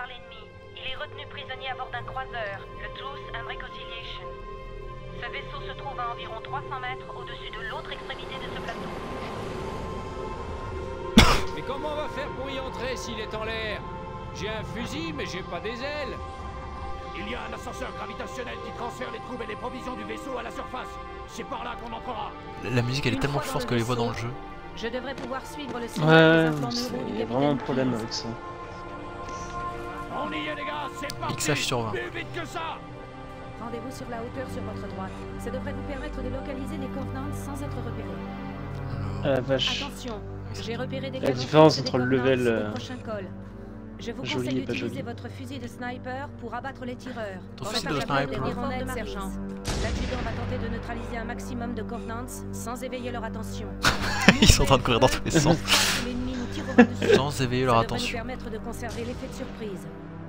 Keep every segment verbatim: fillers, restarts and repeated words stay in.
par l'ennemi. Il est retenu prisonnier à bord d'un croiseur, le Truth and Reconciliation. Ce vaisseau se trouve à environ trois cents mètres au-dessus de l'autre extrémité de ce plateau. Mais comment on va faire pour y entrer s'il est en l'air? J'ai un fusil, mais j'ai pas des ailes. Il y a un ascenseur gravitationnel qui transfère les troupes et les provisions du vaisseau à la surface. C'est par là qu'on entrera. La musique elle est Une tellement fois forte dans que le les voix dans le vaisseau, jeu. Je devrais pouvoir suivre le Ouais, signal des implants c'est- neuraux du il y a capitaine vraiment un problème Keyes. avec ça. On y est les gars, c'est parti. X H sur vingt. Plus vite que ça. Rendez-vous sur la hauteur sur votre droite. Ça devrait vous permettre de localiser les Covenants sans être repéré. Ah la vache. Attention, j'ai repéré des La canons différence fixes des entre le Covenants level, au euh, prochain col. Je vous joli conseille et pas d'utiliser joli. votre fusil de sniper pour abattre les tireurs. Ton Dans fusil le de parapluie sniper. des renforts de sergent. L'adjudant va tenter de neutraliser un maximum de Covenants sans éveiller leur attention. Ils sont en train de courir dans tous les sens. L'ennemi nous tirera dessus. Sans éveiller leur Ça devrait nous attention. permettre de conserver l'effet de surprise.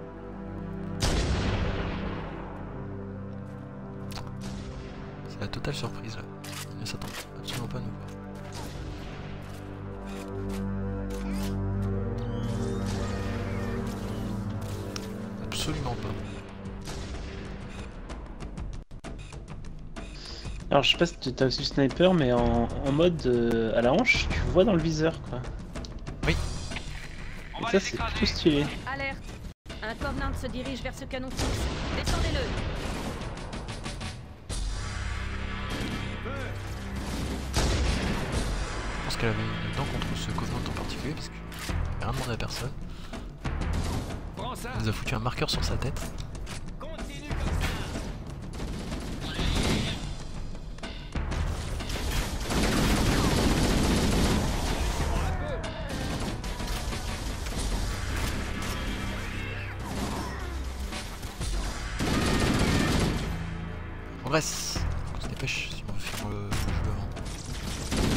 C'est la totale surprise là. Mais ça tombe absolument pas à nous. Absolument pas. Alors je sais pas si tu as aussi le sniper, mais en, en mode euh, à la hanche, tu vois dans le viseur quoi. Oui. Et ça c'est plutôt stylé. Alerte! Un Covenant se dirige vers ce canon fixe. Descendez-le! Je pense qu'elle avait une dent contre ce Covenant en particulier parce qu'elle n'a rien demandé à personne. Elle nous a foutu un marqueur sur sa tête. Continue comme ça. Progresse. Faut qu'on se dépêche si on veut finir le, le jeu avant.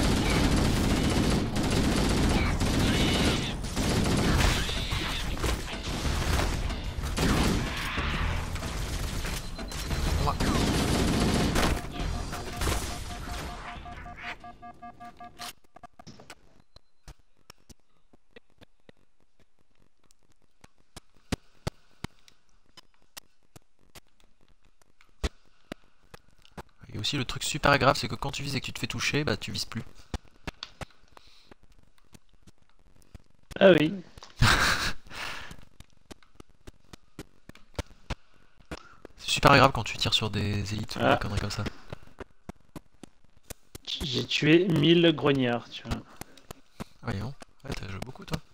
Moi. Et aussi le truc super grave, c'est que quand tu vises et que tu te fais toucher, bah tu vises plus. Ah oui. C'est super grave quand tu tires sur des élites ou Ah. des conneries comme ça. J'ai tué mille grognards, tu vois. Voyons. Ouais, t'as joué beaucoup toi.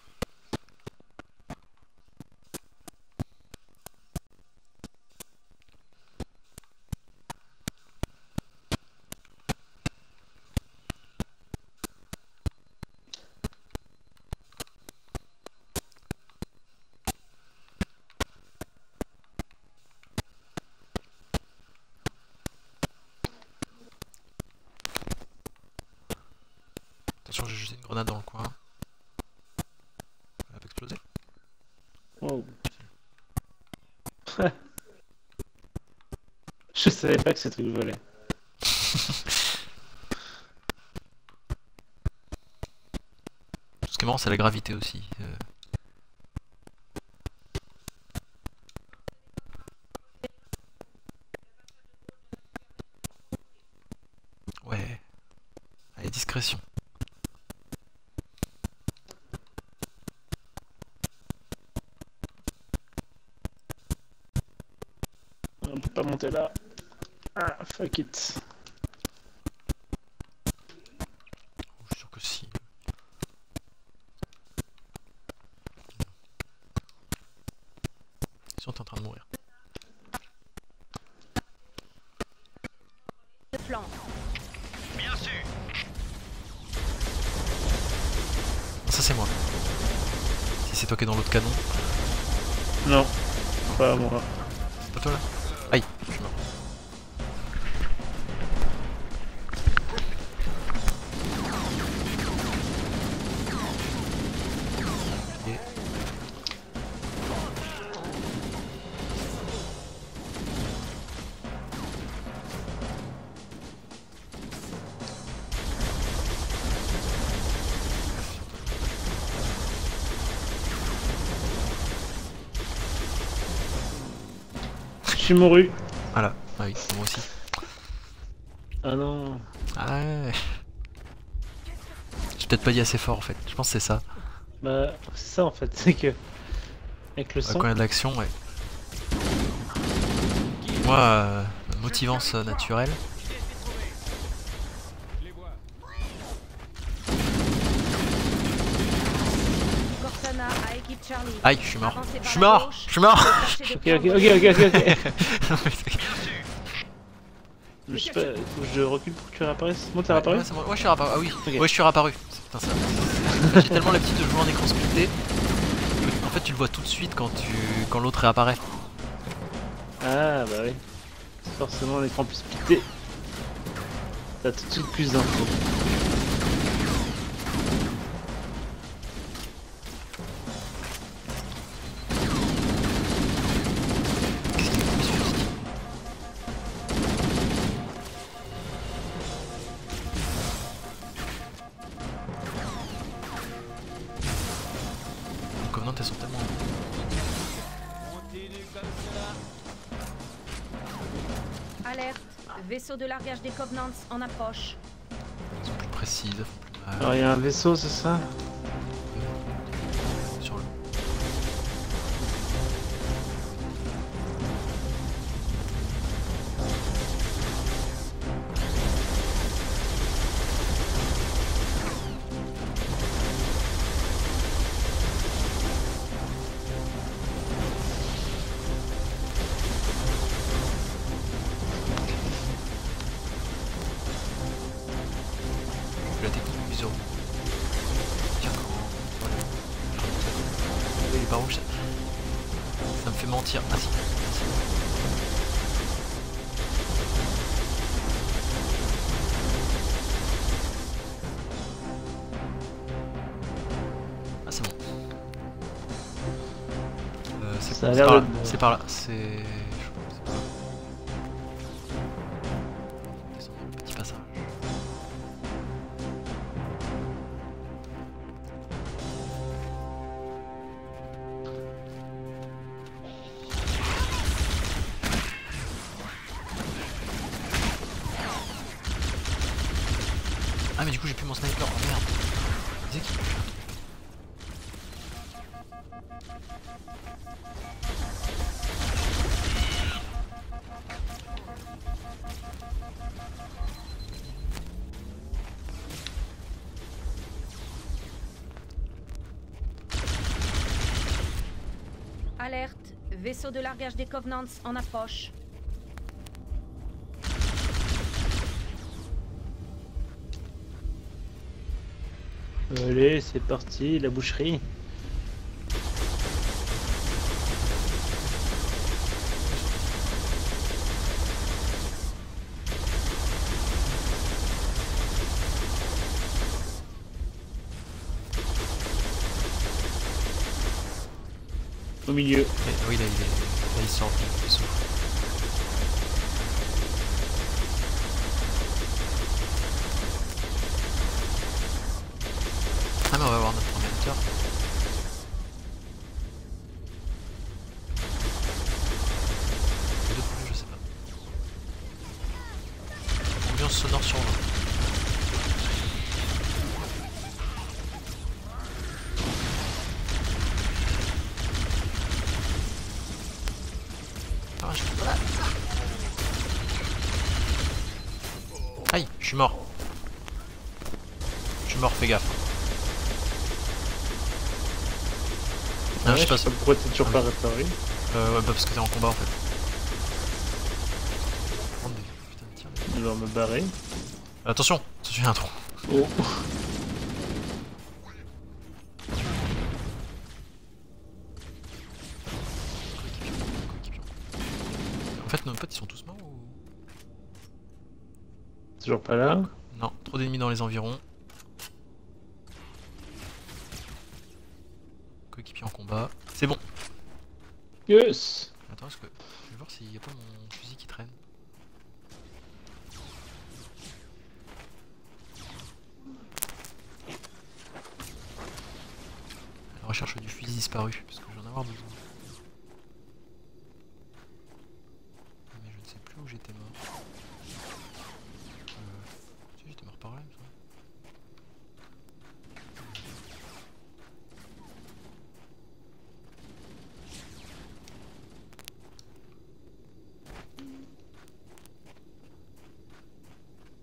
Attention, j'ai jeté une grenade dans le coin. Elle va exploser. Wow. Je savais pas que ce truc volait. Ce qui est marrant, c'est la gravité aussi. euh. Ouais. Allez, discrétion. On peut pas monter là. Ah, fuck it. Oh, je suis sûr que si. Si on est en train de mourir. De flanc. Bien sûr. Non, ça c'est moi. Si c'est toi qui es dans l'autre canon. Non, pas moi. C'est pas toi là? Aïe, je suis mort. Ok. suis mouru. Voilà, ah oui, moi aussi. Ah non. Ah ouais. J'ai peut-être pas dit assez fort en fait, je pense que c'est ça. Bah, c'est ça en fait, c'est que. Avec le Ouais, sang. quand il y a de l'action, ouais. Moi, euh, motivance euh, naturelle. Cortana à équipe Charlie. Aïe, je suis mort. Avancez par Je suis la mort. gauche. Je suis mort. Tâchez de Ok, ok, prendre ok, le- ok, ok, ok. Je sais pas, faut que je recule pour que tu réapparaisses. Bon, t'es Ouais, réapparu ouais, c'est bon. Ouais, je suis réapparu. Ah oui, Ok. ouais, je suis réapparu. Putain, ça... J'ai tellement l'habitude de jouer en écran splitté. que, En fait, tu le vois tout de suite quand tu quand l'autre réapparaît. Ah bah oui. Forcément, l'écran plus splitté. T'as tout de suite plus d'infos. Qu'est-ce qu'il fait, celui-ci ? Les Covenants, elles sont tellement. Alerte. Vaisseau de largage des Covenants en approche. Elles sont plus précises, elles font plus mal. Alors, il y a un vaisseau, c'est ça? Sur le. La technique du Zoro. Tiens, comment. Voilà. Il est pas rouge ça. Ça me fait mentir. Ah si. Ah, si. Ah c'est bon. Euh, c'est Ça a c'est l'air par là. d'être bon. C'est par là. C'est. Je crois que c'est par là. Descendre le petit passage. Ah mais du coup j'ai plus mon sniper, oh merde. C'est qui? Alerte. Vaisseau de largage des Covenants en approche. Allez, c'est parti, la boucherie. Au milieu. Et- oui là il est. Là il sort du vaisseau. Ah mais on va avoir notre premier lutteur. Les deux premiers je sais pas. Ambiance sonore sur vingt. Ah, je... Aïe, je suis mort. Je suis mort, fais gaffe. Ah, Ouais, je sais pas si... pourquoi t'es toujours Ah, pas oui. réparé. Euh, ouais, bah parce que t'es en combat en fait. Prendre des- putain de tirs. Je vais me barrer. Attention, attention, il y a un trou. Oh. Coéquipier, coéquipier. En fait, nos potes ils sont tous morts ou... Toujours pas là. Non, trop d'ennemis dans les environs. Coéquipier en combat. C'est bon. Yes. Attends, est-ce que... Je vais voir s'il n'y a pas mon fusil qui traîne. La recherche du fusil disparu, parce que je vais en avoir besoin.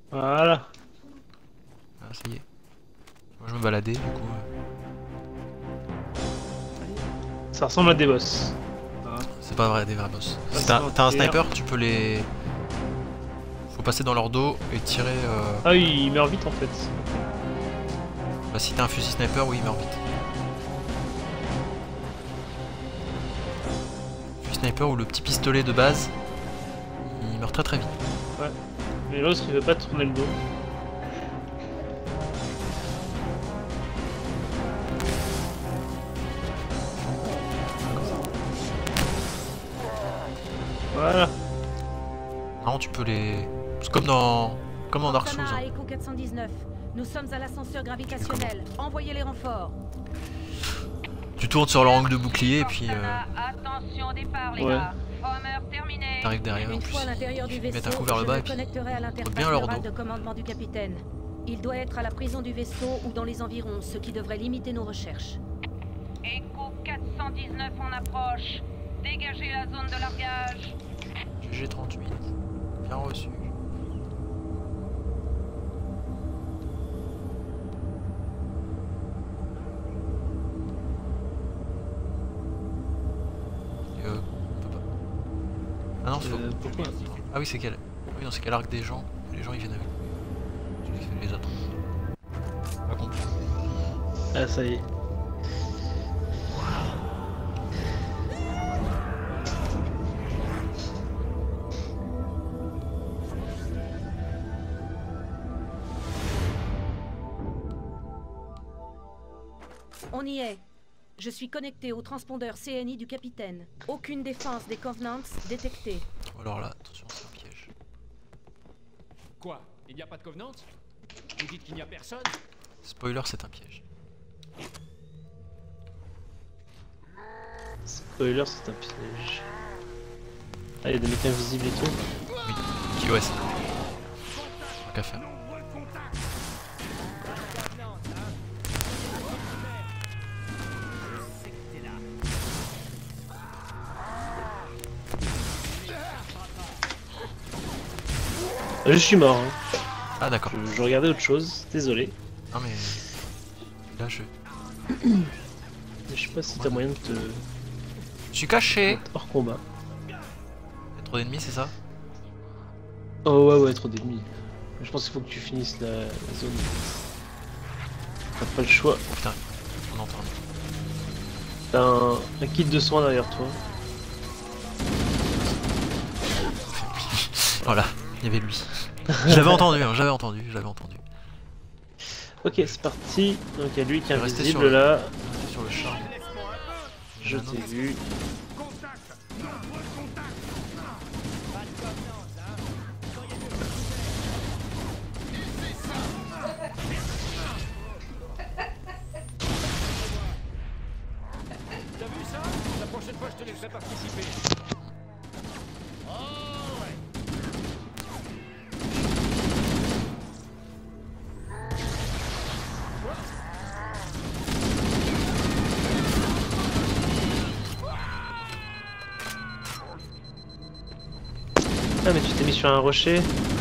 Voilà. Ah, ça y est. Moi je me baladais du coup. euh, Ça ressemble à des boss. C'est pas vrai, des vrais boss. Pas Si t'as sans t'as un tir. sniper, tu peux les. Faut passer dans leur dos et tirer. Euh... Ah oui, il meurt vite en fait. Bah, si t'as un fusil sniper, oui, il meurt vite. Fusil sniper ou le petit pistolet de base, il meurt très très vite. Ouais. Mais l'autre il veut pas tourner le dos. Voilà. Non, tu peux les. C'est comme dans. Comme dans Dark Souls. Cortana à Hein. Echo quatre cent dix-neuf. Nous sommes à l'ascenseur gravitationnel. Envoyez les renforts. Tu tournes sur leur angle de bouclier et puis. Euh... Cortana, attention au départ, les Ouais. gars. Homer terminé. T'arrives derrière en Une plus. fois à l'intérieur du Ils vaisseau, mettent un coup vers le je bas me et puis. connecterai à l'interface bien leur neurale dos. de commandement du capitaine. Il doit être à la prison du vaisseau ou dans les environs, ce qui devrait limiter nos recherches. Echo quatre cent dix-neuf en approche. Dégagez la zone de largage. G G trente-huit. Bien reçu. Et euh, on peut pas. Ah non, faut. Euh, pourquoi? Ah oui, c'est qu'elle. Oui, non, c'est qu'elle arque des gens. Les gens ils viennent avec nous. C'est lui qui fait les attendre. Pas compris. Ah ça y est. On y est. Je suis connecté au transpondeur C N I du capitaine. Aucune défense des Covenants détectée. Alors là, attention, c'est un piège. Quoi? Il n'y a pas de Covenant? Vous dites qu'il n'y a personne? Spoiler, c'est un piège. Spoiler, c'est un piège. Ah, il y a des mecs invisibles et tout. Oui, qui ouais, c'est. Tant qu'à faire. Ah, je suis mort. Hein. Ah d'accord. Je, je regardais autre chose. Désolé. Non mais. Là je. Je sais pas si t'as moyen de te Je suis caché. mettre hors combat. Il y a trop d'ennemis, c'est ça? Oh ouais ouais, trop d'ennemis. Je pense qu'il faut que tu finisses la, la zone. T'as pas le choix. Putain, on entend. T'as un, un kit de soins derrière toi. Voilà, il y avait lui. J'avais entendu, hein, j'avais entendu, j'avais entendu. Ok, c'est parti. Donc il y a lui qui est Je vais rester invisible sur le- là. Sur le char. Je t'ai vu. T'as vu ça? La prochaine fois, je te laisserai participer. Ah mais tu t'es mis sur un rocher.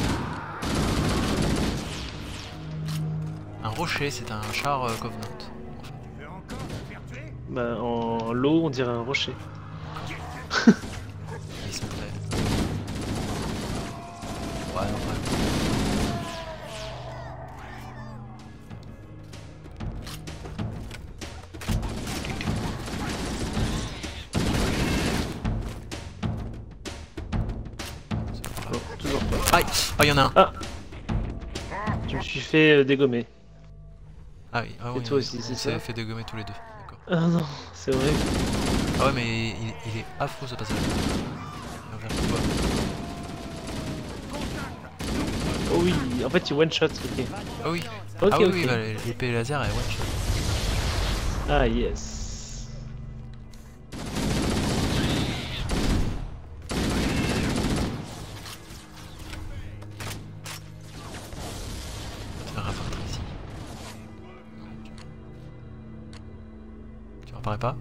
Un rocher, c'est un char euh, Covenant. En fait. Bah en l'eau on dirait un rocher. Ils sont très. Ouais, non, ouais. Bon, toujours pas. Aïe! Ah, il y en a un! Ah Je me suis fait euh, dégommer. Ah oui, ah oui, toi on- aussi, c'est on s'est ça fait dégommer tous les deux. D'accord. Ah non, c'est vrai. Ah ouais, mais il, il est affreux ce passage. Alors, j'arrive pas. Oh oui, en fait il one shot, ok. Ah oui! Ok, ah oui, ok. oui, bah, l'épée laser est one shot. Ah yes. Tu vas réapparaître ici. Tu réapparais pas?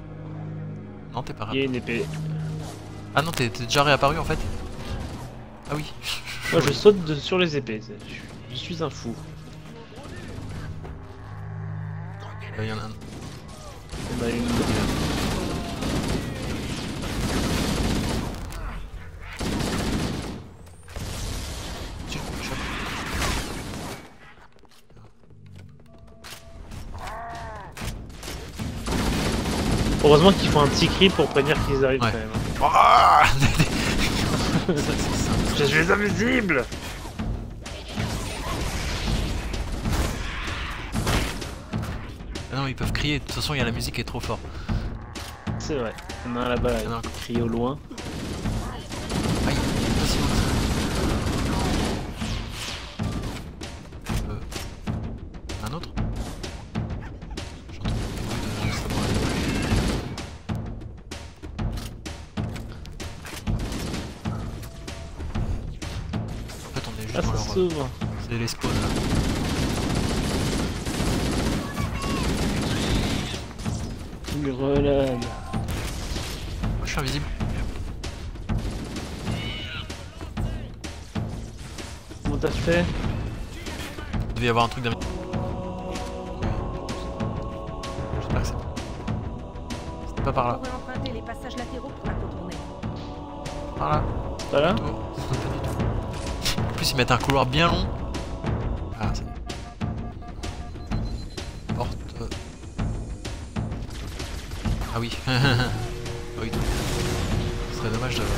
Non, t'es pas Il y a réapparu. une épée. Ah non, t'es t'es déjà réapparu en fait? Ah oui. Moi je saute de, sur les épées, je, je suis un fou. Il y en a un. On a une. Heureusement qu'ils font un petit cri pour prévenir qu'ils arrivent ouais. quand même. Ah Je suis invisible. Ah non, ils peuvent crier, de toute façon, il y a la musique qui est trop forte. C'est vrai. Il y en a un là-bas, il crie au loin. Aïe, il est pas si loin que ça. Euh... Un autre? J'entends beaucoup de savoir. En fait, on est juste Ah, dans ça leur... s'ouvre. C'est les spawns. Grenade. Moi, je suis invisible. Comment t'as fait? Il devait y avoir un truc d'invisible. J'espère que c'est bon. C'était pas par là. On pourrait emprunter les passages latéraux pour la contourner. Par là. Pas là? Oh, pas du tout. En plus, ils mettent un couloir bien long. Ah, c'est... Porte... euh. Ah oui. Oui. Ce serait dommage de...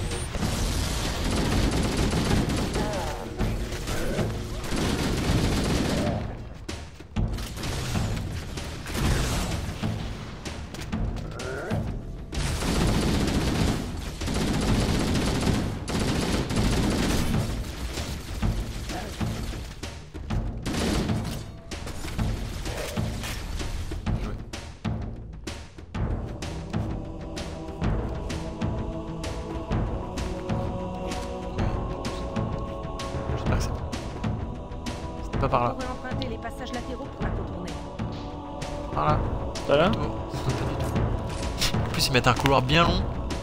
Pas par là. On pourrait emprunter les passages latéraux pour la contourner. Par là. Pas là? Oh, pas du tout. En plus, ils mettent un couloir bien long.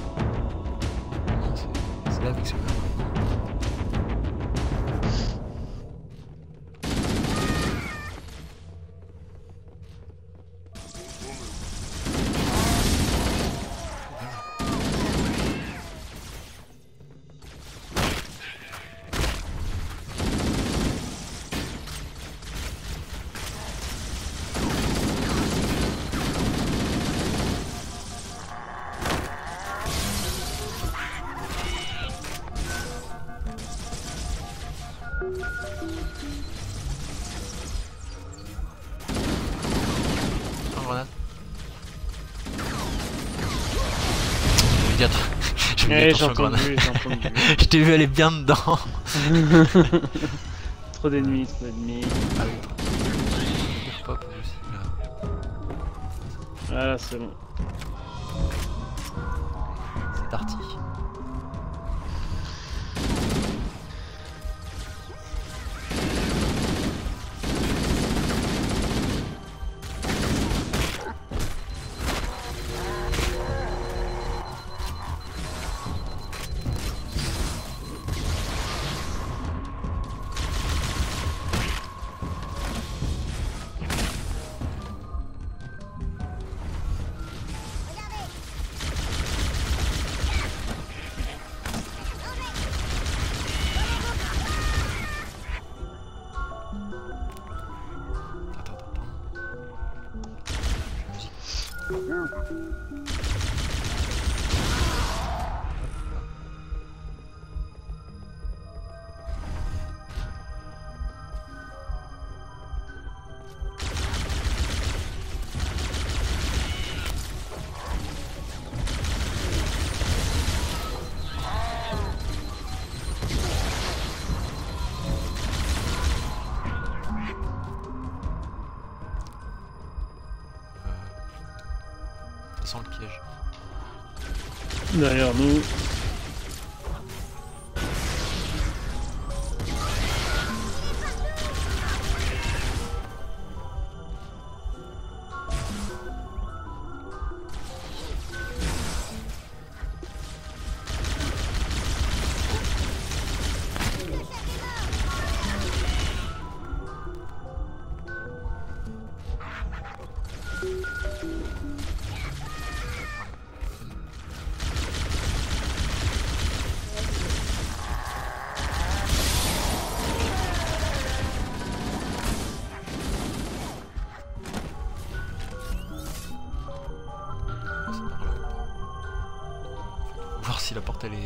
C'est là avec ce... En grenade. Je vais Eh, attention j'ai entendu, grenade. j'ai entendu. Je t'ai vu aller bien dedans. Trop d'ennemis, trop d'ennemis. Ah oui. Pop aussi. Voilà, c'est bon. C'est parti. Ça sent le piège. Derrière nous. si la porte elle est...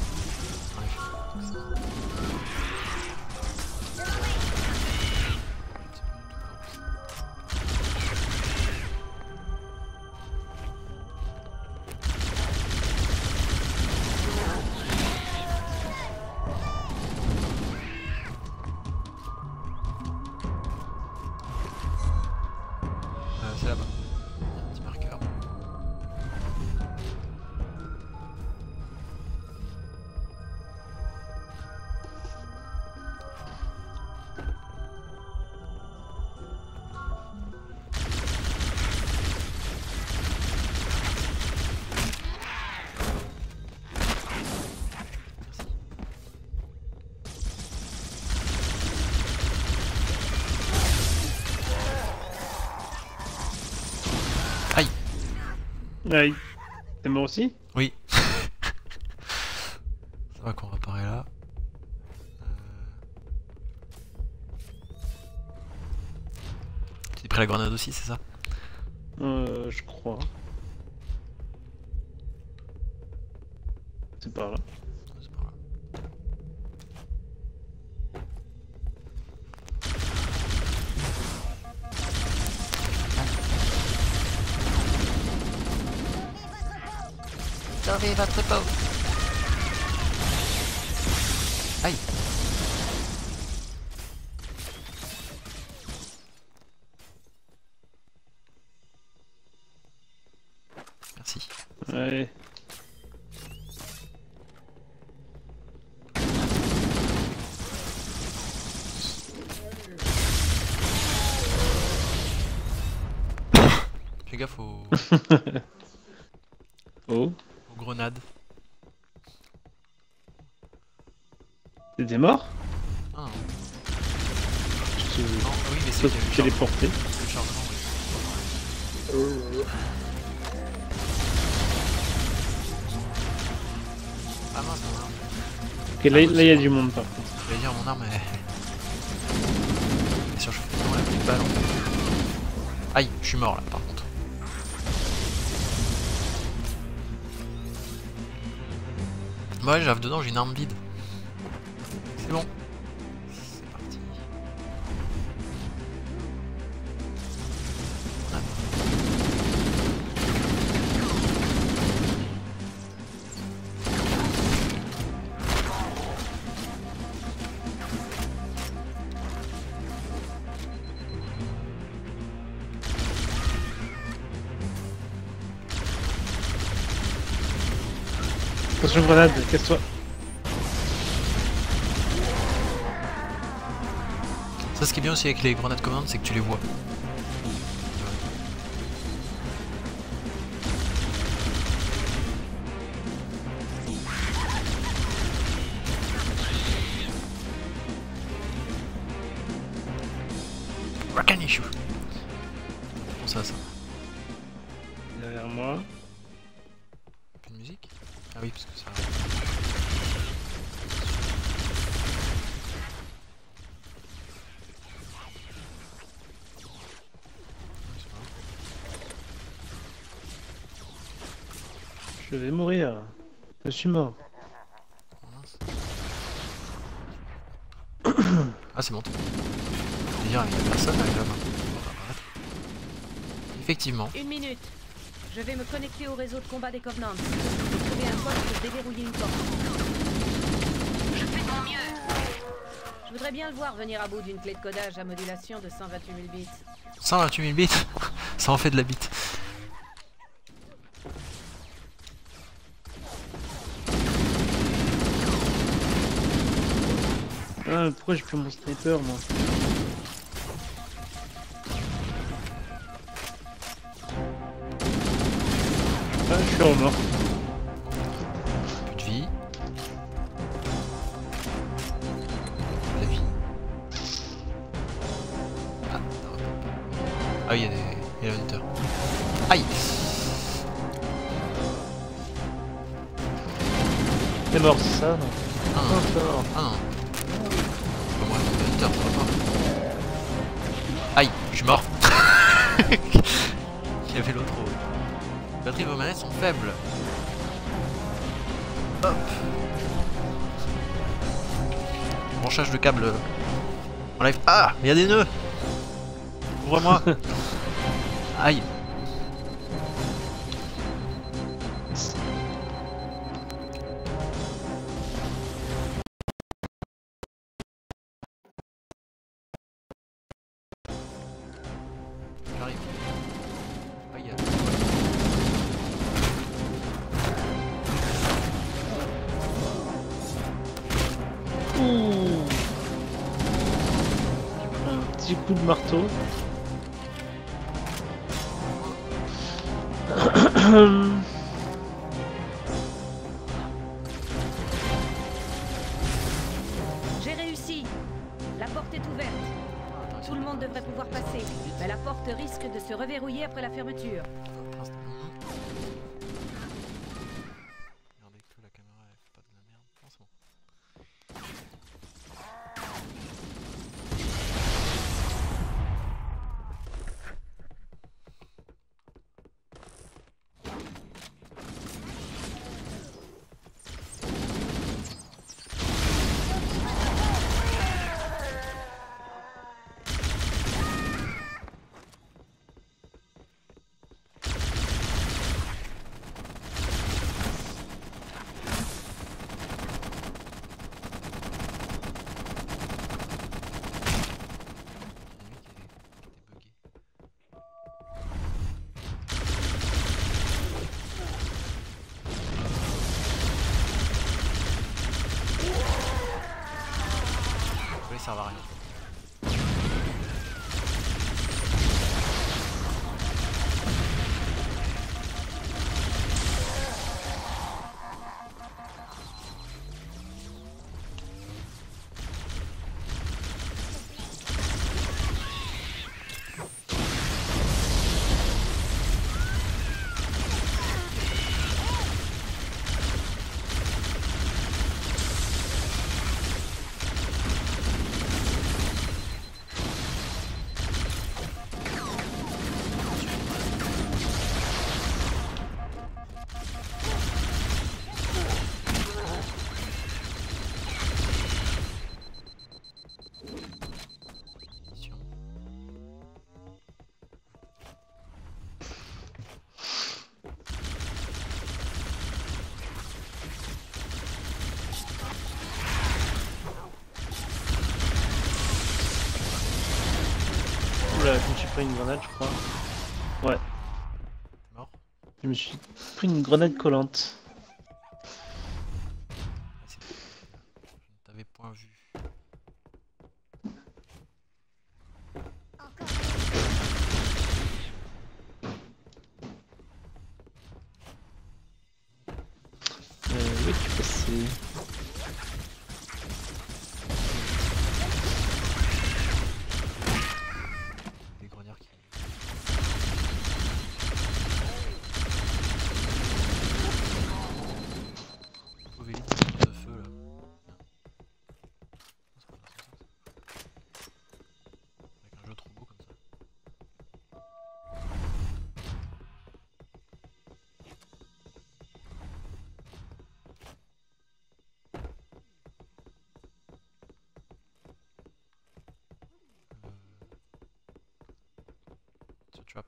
C'est là-bas. Un petit marqueur. Aïe. T'es mort aussi? Oui. Ça va qu'on réparait là. Euh... Tu t'es pris la grenade aussi, c'est ça? Euh, je crois. C'est par là. C'est par là. Sauvez votre peau. Aïe. Merci. Ouais. Fais gaffe aux... Oh. aux grenades. T'es mort? Ah non. Je Non, ah oui, mais c'est peux qu'il y a eu le téléporter. chargement. Le chargement, oui. Ah mince, mon arme. Ok, là il y a du monde par contre. Je vais dire mon arme elle... elle est surchauffée. Non, elle a plus de balles en fait. Aïe, je suis mort là par contre. Ouais, j'arrive dedans, j'ai une arme vide. C'est bon. C'est parti. Ah. Attention grenade, casse-toi. Ça, ce qui est bien aussi avec les grenades commandes, c'est que tu les vois. Wakanichu. Pense à ça. Derrière moi. Plus de musique? Ah oui, parce que ça... Je vais mourir. Je suis mort. Ah, c'est bon. D'ailleurs, il n'y a personne avec la main. Effectivement. Une minute. Je vais me connecter au réseau de combat des Covenants. J'ai trouvé un code pour déverrouiller une porte. Je fais de mon mieux. Je voudrais bien le voir venir à bout d'une clé de codage à modulation de cent vingt-huit mille bits. cent vingt-huit mille bits. Ça en fait de la bite. Ah, pourquoi j'ai pris mon sniper moi? Ah, je suis remort. Plus de vie. La vie. Ah, non. Ah oui, il y a des... il y a des hunters. Aïe. T'es mort, c'est ça? Non. Ah non. Encore. Ah non. Pas moi, les hunters, ça va pas. Aïe, je suis mort. Il y avait l'autre. Les batteries de vos manettes sont faibles. Hop. Branchage de câble euh, en live. Ah, il y a des nœuds. Ouvre-moi. Aïe. J'arrive. Aïe. Ouh. Un petit coup de marteau. J'ai réussi. La porte est ouverte. Tout le monde devrait pouvoir passer. Mais la porte risque de se reverrouiller après la fermeture. Regardez que la caméra elle fait pas de la merde. Non, c'est bon. Ça servent à rien. Oula, je me suis pris une grenade, je crois. Ouais. T'es mort? Je me suis pris une grenade collante. Je ne t'avais point vu. Euh, oui, tu passes. Des grognards qui. Sauver vite de feu là. Avec un jeu trop beau comme ça. Ce trap.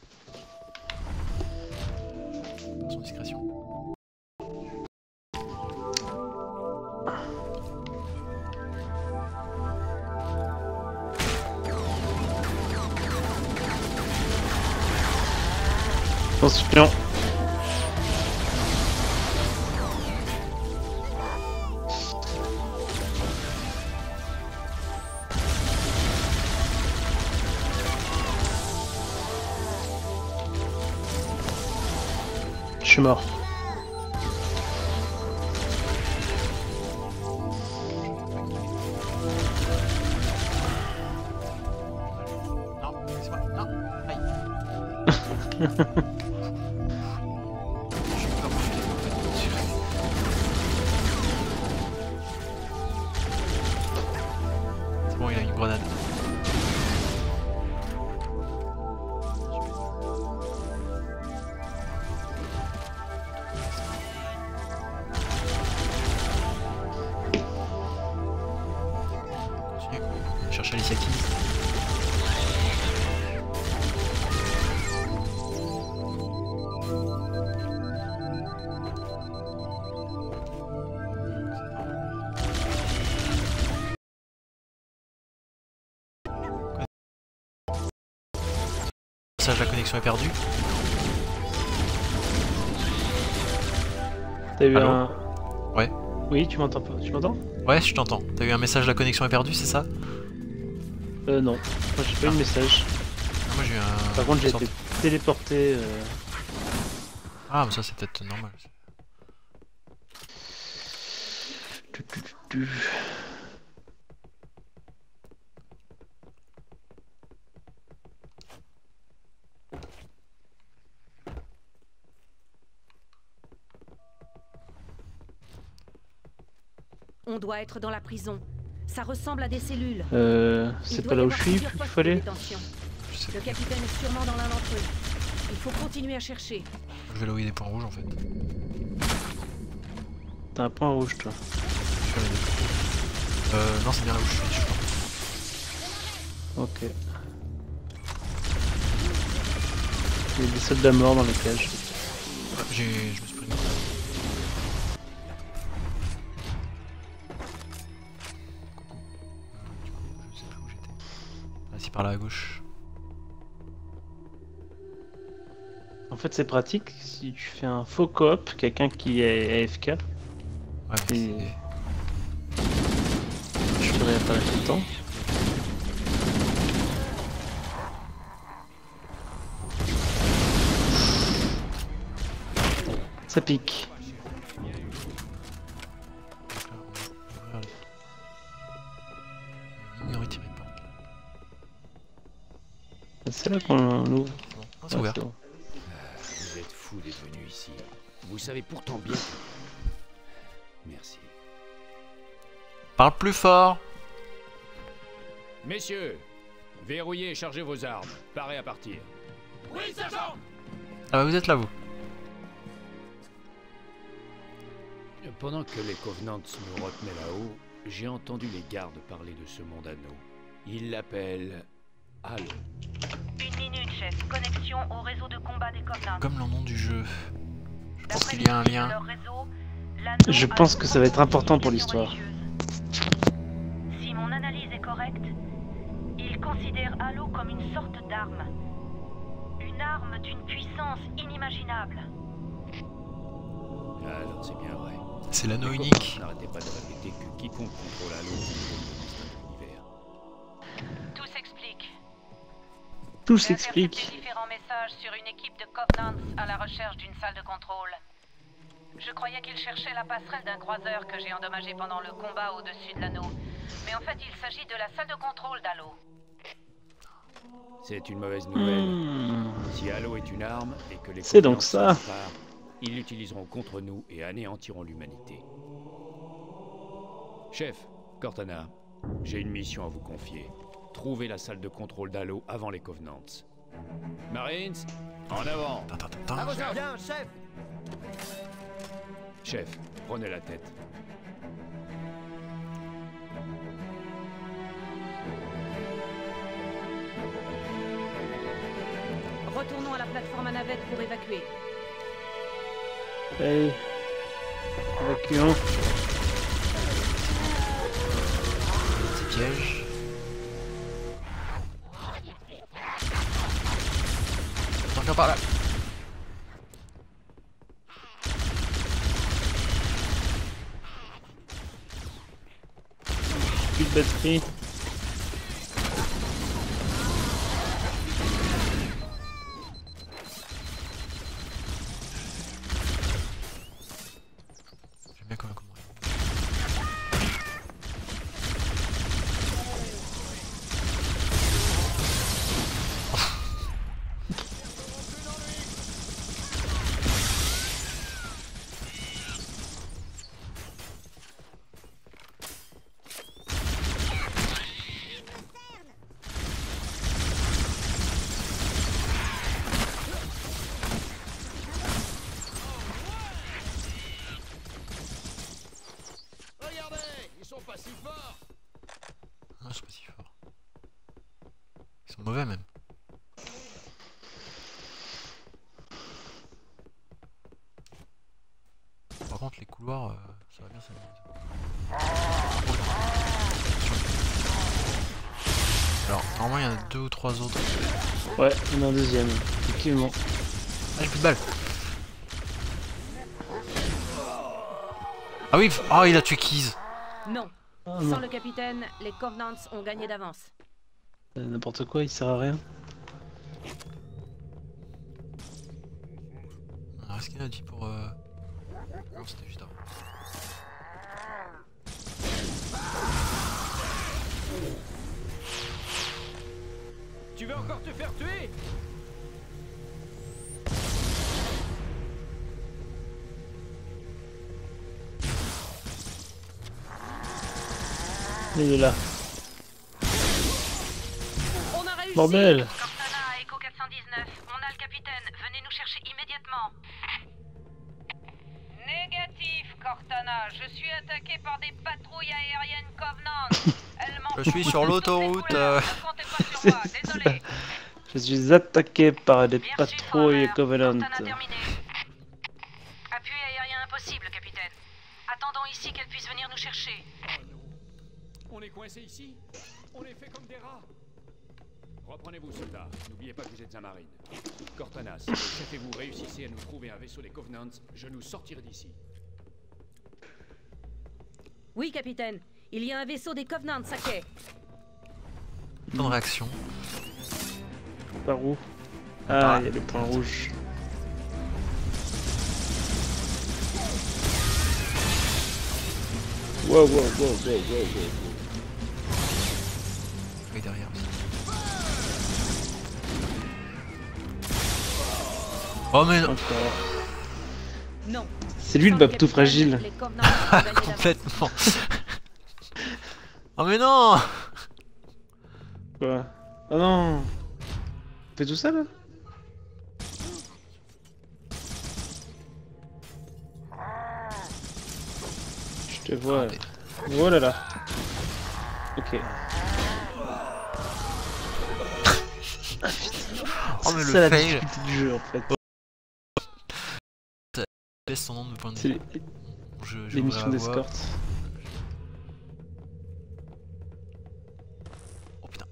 Par son discrétion. Attention. Je suis mort. Non, laisse-moi. Non, aïe. C'est bon, il a une grenade. On cherche Alicia Keys. Message, la connexion est perdue. T'as eu Allô? un... Ouais. Oui, tu m'entends pas? Tu m'entends? Ouais, je t'entends. T'as eu un message, la connexion est perdue, c'est ça? Euh, non. Moi, j'ai pas eu de message. Ah, moi j'ai eu un... Par contre, j'ai sorte- été téléporté. Euh... Ah, mais ça c'est peut-être normal. tu, tu, tu, tu. On doit être dans la prison. Ça ressemble à des cellules. Euh, Il c'est doit pas y là où avoir je suis plusieurs qu'il postes faut aller? de détention. Je sais Le pas. capitaine est sûrement dans l'un d'entre eux. Il faut continuer à chercher. Je vais là où il y a des points rouges en fait. T'as un point rouge, toi. Je vais aller des points rouges. Euh, non, c'est bien là où je suis, je crois. Ok. Il y a des soldats morts dans les cages. Ouais, j'ai... je me suis pris une... Je sais plus où j'étais. Ah, c'est par là à gauche. En fait, c'est pratique si tu fais un faux coop, quelqu'un qui est A F K. Ouais, mais Et- c'est... Je ferai apparaître tout le temps. Ça pique. Donc là, on va ouvrir les... Minority Report. C'est là qu'on ouvre. Bon, ah, c'est Ouais, ouvert. c'est bon. Vous êtes fou d'être venu ici. Vous savez pourtant bien. Merci. Parle plus fort. Messieurs, verrouillez et chargez vos armes. Parez à partir. Oui, sergent! Ah bah vous êtes là vous. Pendant que les Covenants me retenaient là-haut, j'ai entendu les gardes parler de ce monde anneau. Ils l'appellent Halo. Une minute, chef. Connexion au réseau de combat des Covenants. Comme le nom du jeu. Je pense D'après qu'il y a un les de lien. leur réseau, l'anneau Je a pense une que ça va être important pour signification l'histoire. religieuse. Si mon analyse est correcte, ils considèrent Halo comme une sorte d'arme. Une arme d'une puissance inimaginable. Alors c'est bien vrai. C'est l'anneau Les unique. Covenants n'arrêtaient pas de répéter que quiconque contrôle Halo contrôle le destin de l'univers. Tout s'explique. Tout J'ai intercepté s'explique. différents messages sur une équipe de Covenants à la recherche d'une salle de contrôle. Je croyais qu'ils cherchaient la passerelle d'un croiseur que j'ai endommagé pendant le combat au-dessus de l'anneau. Mais en fait, il s'agit de la salle de contrôle d'Halo. C'est une mauvaise nouvelle. Hmm. Si Halo est une arme et que les C'est Covenants donc ça. s'en emparent, ils l'utiliseront contre nous et anéantiront l'humanité. Chef, Cortana, j'ai une mission à vous confier. Trouvez la salle de contrôle d'Halo avant les Covenants. Marines, en avant! Tin, tin, tin, tin. Bien, chef. Chef, prenez la tête. Retournons à la plateforme à navette pour évacuer. Allez. Évacuons. Petit piège. Encore par là. Plus de batterie. J'aime bien quand même comment ils sont pas si forts. Ils sont mauvais même. Par contre les couloirs, euh, ça va bien s'amuser. Alors normalement il y en a deux ou trois autres. Ouais, il y en a un deuxième, effectivement. Ah j'ai plus de balles. Ah oui, oh il a tué Keys. Non. Ah, Sans non. le capitaine, les Covenants ont gagné d'avance. Euh, N'importe quoi, il sert à rien. Alors est-ce qu'il a dit pour... Euh... Non c'était juste avant. Tu veux encore te faire tuer? Il est là. On a réussi. Bordel. Cortana à Echo quatre cent dix-neuf. On a le capitaine. Venez nous chercher immédiatement. Négatif, Cortana. Je suis attaqué par des patrouilles aériennes Covenant. Elles m'ont Je suis sur l'autoroute. Euh... Ne comptez pas sur moi. Désolé. Je suis attaqué par des Bien reçu, patrouilles Former. Covenant. Cortana terminé. Appui aérien impossible, capitaine. Attendons ici qu'elle puisse venir nous chercher. On est coincé ici? On est fait comme des rats. Reprenez-vous, soldats. N'oubliez pas que vous êtes un marine. Cortana, si le chef et vous réussissez à nous trouver un vaisseau des Covenants, je nous sortirai d'ici. Oui, capitaine. Il y a un vaisseau des Covenants à quai. Temps de réaction. Par où? Ah, il y a le point rouge. Wow, wow, wow, wow, wow, wow. Oui derrière aussi. Oh mais non. Encore. Non. C'est lui le Sans baptou capitaine, fragile. les Covenants ont gagné d'avance. Complètement. Oh mais non. Quoi? Oh non! On fait tout ça là? Je te vois. Oh là là. Ok. Oh mais C'est le ça la fail. difficulté du jeu en fait. Baisse son nombre de points de C'est vie. les, Je, je les ouvrirai missions la voie. d'escorte. Oh putain.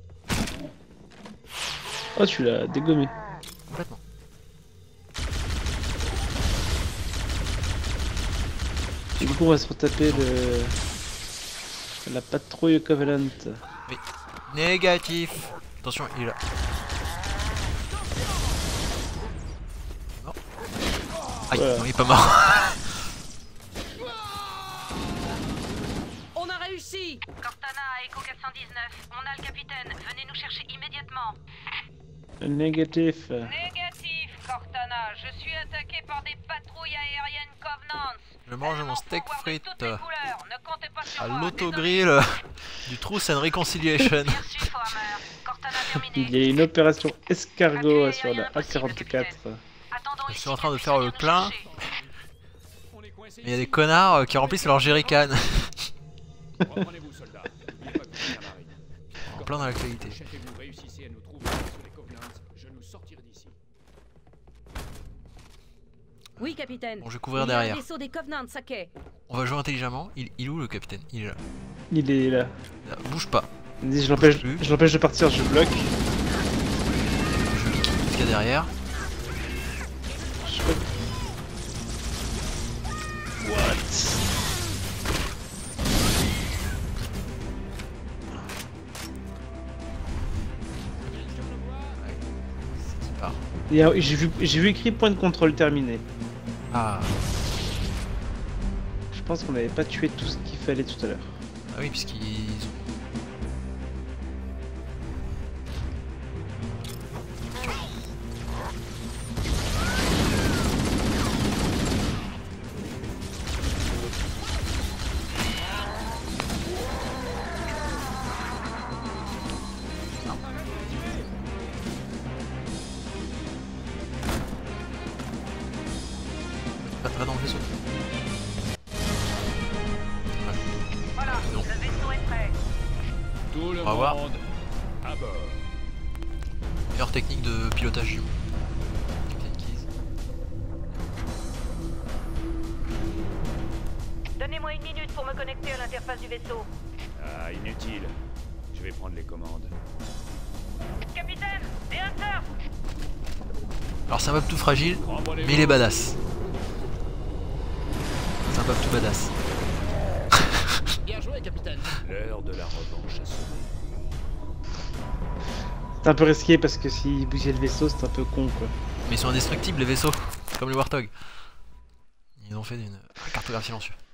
Oh, tu l'as dégommé. Complètement. Du coup, on va se retaper le... la patrouille Covenant. Négatif. Attention, il est là. Non. Aïe, Voilà. non, il est pas mort. On a réussi. Cortana à Echo quatre cent dix-neuf. On a le capitaine. Venez nous chercher immédiatement. Négatif. Négatif, Cortana. Je suis attaqué par des patrouilles aériennes Covenant. Je mange Elles mon m'en steak font voir de frites toutes les couleurs. Ne comptez pas sur à moi. l'autogrill du Truth and Reconciliation. Bien reçu, Former. Cortana terminé. Il y a une opération escargot sur la A quarante-quatre. Attendons Je ici suis en train de qu'elle faire puisse le venir nous plein. chercher. On est coincé Mais il y a des ici. connards euh, qui remplissent leur jerrycan. Reprenez-vous, soldats. N'oubliez pas que vous êtes un marine. En plein dans Si l'actualité. le chef et vous réussissez à nous trouver un vaisseau des Covenants, je nous sortirai d'ici. Oui, capitaine. Bon, je vais couvrir Il y a un derrière. vaisseau des Covenants à quai. On va jouer intelligemment. Il, il est où le capitaine? Il est là. Il est là. Là, bouge pas. Il dit, je l'empêche plus. je l'empêche de partir, je bloque. Je clique ce qu'il y a derrière. Je crois- What? C'est part. Il y a- J'ai vu, j'ai vu écrit point de contrôle terminé. Ah. Je pense qu'on n'avait pas tué tout ce qu'il fallait tout à l'heure. Ah oui, puisqu'ils ont... Va, va dans le vaisseau. Voilà, Non. le vaisseau est prêt. Tout le Au revoir. monde à bord. Meilleure technique de pilotage du monde. Captain Keyes. Donnez-moi une minute pour me connecter à l'interface du vaisseau. Ah, inutile. Je vais prendre les commandes. Capitaine, des hunters! Alors c'est un map tout fragile, Renvoie-les mais il est badass. C'est un map tout badass. Bien joué, capitaine. L'heure de la revanche a sonné. C'est un peu risqué parce que s'il bougeait le vaisseau, c'est un peu con quoi. Mais ils sont indestructibles les vaisseaux, comme les Warthog. Ils ont fait une cartographie silencieuse.